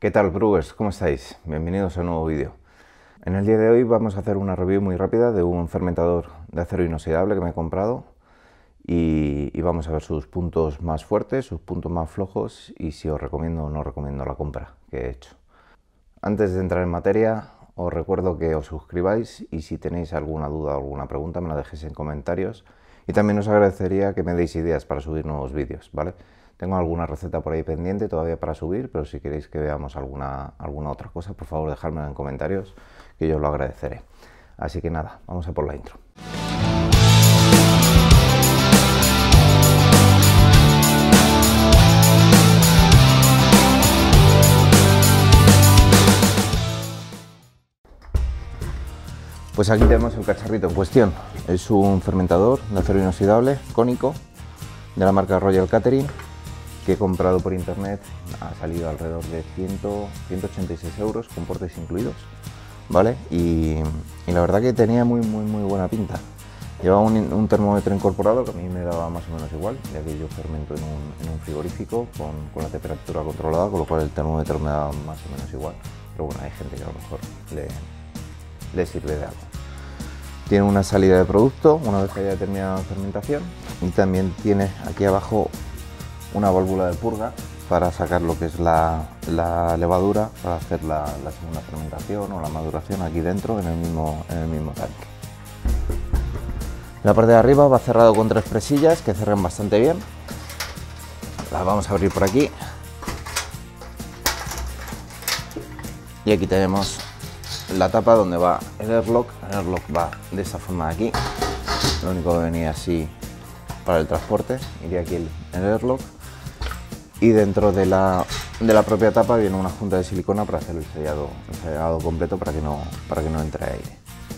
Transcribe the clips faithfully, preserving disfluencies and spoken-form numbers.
¿Qué tal, brewers? ¿Cómo estáis? Bienvenidos a un nuevo vídeo. En el día de hoy vamos a hacer una review muy rápida de un fermentador de acero inoxidable que me he comprado y, y vamos a ver sus puntos más fuertes, sus puntos más flojos y si os recomiendo o no recomiendo la compra que he hecho. Antes de entrar en materia, os recuerdo que os suscribáis y si tenéis alguna duda o alguna pregunta me la dejéis en comentarios y también os agradecería que me deis ideas para subir nuevos vídeos, ¿vale? Tengo alguna receta por ahí pendiente todavía para subir, pero si queréis que veamos alguna, alguna otra cosa, por favor dejadmelo en comentarios, que yo lo agradeceré. Así que nada, vamos a por la intro. Pues aquí tenemos el cacharrito en cuestión. Es un fermentador de acero inoxidable cónico de la marca Royal Catering, que he comprado por internet. Ha salido alrededor de ciento ochenta y seis euros con portes incluidos, ¿vale? Y, y la verdad que tenía muy muy muy buena pinta. Llevaba un, un termómetro incorporado que a mí me daba más o menos igual, ya que yo fermento en un, en un frigorífico con, con la temperatura controlada, con lo cual el termómetro me daba más o menos igual. Pero bueno, hay gente que a lo mejor le, le sirve de algo. Tiene una salida de producto una vez que haya terminado la fermentación y también tiene aquí abajo una válvula de purga para sacar lo que es la, la levadura para hacer la, la segunda fermentación o la maduración aquí dentro en el mismo, en el mismo tanque. La parte de arriba va cerrado con tres presillas que cierran bastante bien. Las vamos a abrir por aquí y aquí tenemos la tapa donde va el airlock. El airlock va de esta forma de aquí, lo único que venía así para el transporte, iría aquí el, el airlock. Y dentro de la, de la propia tapa viene una junta de silicona para hacer el sellado, el sellado completo para que, no, para que no entre aire.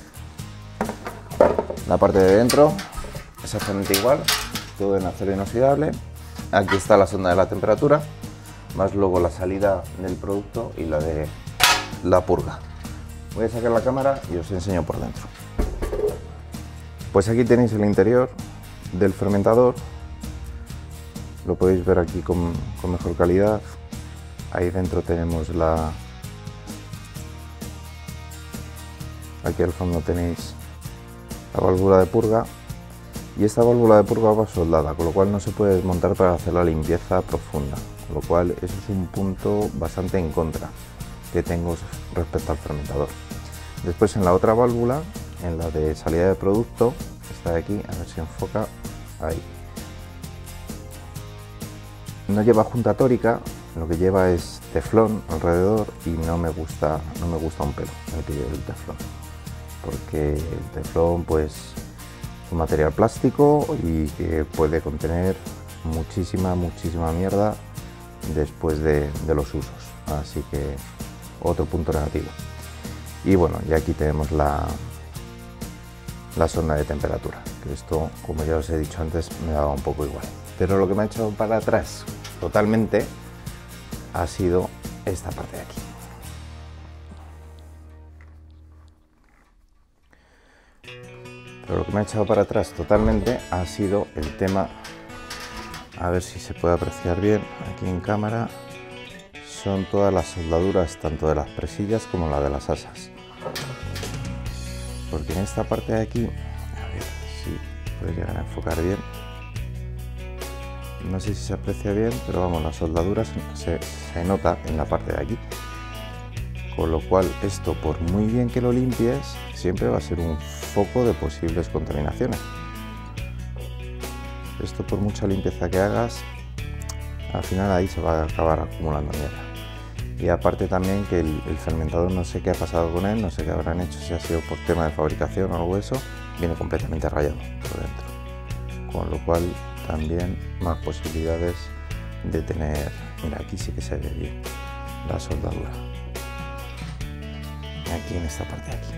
La parte de dentro exactamente igual, todo en acero inoxidable. Aquí está la sonda de la temperatura, más luego la salida del producto y la de la purga. Voy a sacar la cámara y os enseño por dentro. Pues aquí tenéis el interior del fermentador. Lo podéis ver aquí con, con mejor calidad. Ahí dentro tenemos la... Aquí al fondo tenéis la válvula de purga. Y esta válvula de purga va soldada, con lo cual no se puede desmontar para hacer la limpieza profunda. Con lo cual eso es un punto bastante en contra que tengo respecto al fermentador. Después en la otra válvula, en la de salida de producto, está de aquí, a ver si enfoca, ahí. No lleva junta tórica, lo que lleva es teflón alrededor y no me gusta, no me gusta un pelo el que lleve el teflón, porque el teflón pues es un material plástico y que puede contener muchísima, muchísima mierda después de, de los usos, así que otro punto negativo. Y bueno, y aquí tenemos la, la sonda de temperatura, que esto, como ya os he dicho antes, me daba un poco igual. Pero lo que me ha echado para atrás totalmente ha sido esta parte de aquí. Pero lo que me ha echado para atrás totalmente ha sido el tema, a ver si se puede apreciar bien aquí en cámara, son todas las soldaduras, tanto de las presillas como la de las asas. Porque en esta parte de aquí, a ver si puede llegar a enfocar bien, no sé si se aprecia bien, pero vamos, las soldaduras se, se nota en la parte de aquí. Con lo cual esto, por muy bien que lo limpies, siempre va a ser un foco de posibles contaminaciones. Esto, por mucha limpieza que hagas, al final ahí se va a acabar acumulando mierda. Y aparte también que el, el fermentador, no sé qué ha pasado con él, no sé qué habrán hecho, si ha sido por tema de fabricación o algo de eso, viene completamente rayado por dentro. Con lo cual también más posibilidades de tener, mira, aquí sí que se ve bien la soldadura, aquí en esta parte de aquí.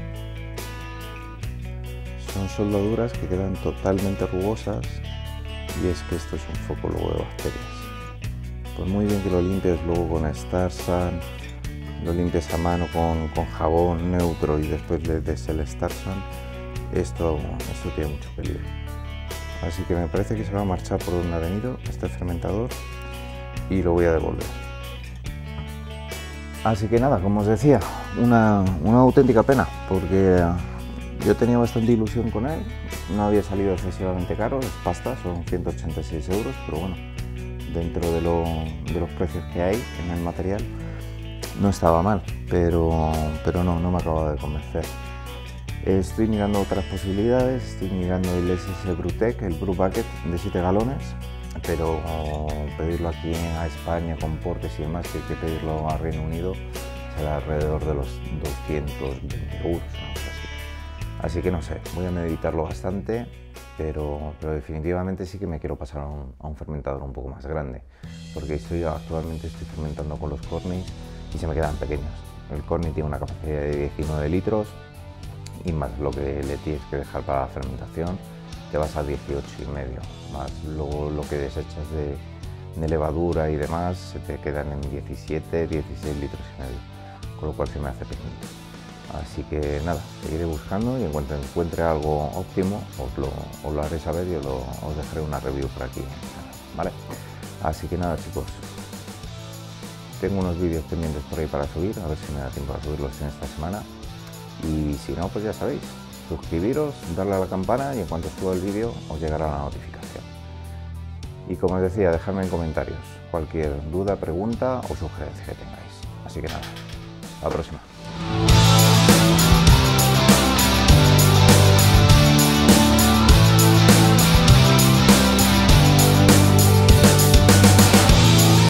Son soldaduras que quedan totalmente rugosas y es que esto es un foco luego de bacterias. Por muy bien que lo limpies luego con Starsan, lo limpies a mano con, con jabón neutro y después le des el Starsan, esto, esto tiene mucho peligro. Así que me parece que se va a marchar por donde ha venido este fermentador y lo voy a devolver. Así que nada, como os decía, una, una auténtica pena, porque yo tenía bastante ilusión con él, no había salido excesivamente caro, es pasta, son ciento ochenta y seis euros, pero bueno, dentro de, lo, de los precios que hay en el material no estaba mal, pero, pero no, no me acababa de convencer. Estoy mirando otras posibilidades, estoy mirando el S S Brewtec, el Brew Bucket de siete galones, pero pedirlo aquí a España con portes y demás, que hay que pedirlo a Reino Unido, será alrededor de los doscientos veinte euros, ¿no? Así. Así que no sé, voy a meditarlo bastante, pero, pero definitivamente sí que me quiero pasar a un, a un fermentador un poco más grande, porque estoy, actualmente estoy fermentando con los Cornish y se me quedan pequeños. El Cornish tiene una capacidad de diecinueve litros y más lo que le tienes que dejar para la fermentación, te vas a dieciocho y medio, más luego lo que desechas de, de levadura y demás, se te quedan en diecisiete, dieciséis litros y medio, con lo cual se me hace pequeñito. Así que nada, seguiré buscando y en cuanto encuentre algo óptimo os lo, os lo haré saber y os, lo, os dejaré una review por aquí, ¿vale? Así que nada, chicos, tengo unos vídeos pendientes por ahí para subir, a ver si me da tiempo a subirlos en esta semana. Y si no, pues ya sabéis, suscribiros, darle a la campana y en cuanto suba el vídeo os llegará la notificación. Y como os decía, dejadme en comentarios cualquier duda, pregunta o sugerencia que tengáis. Así que nada, hasta la próxima.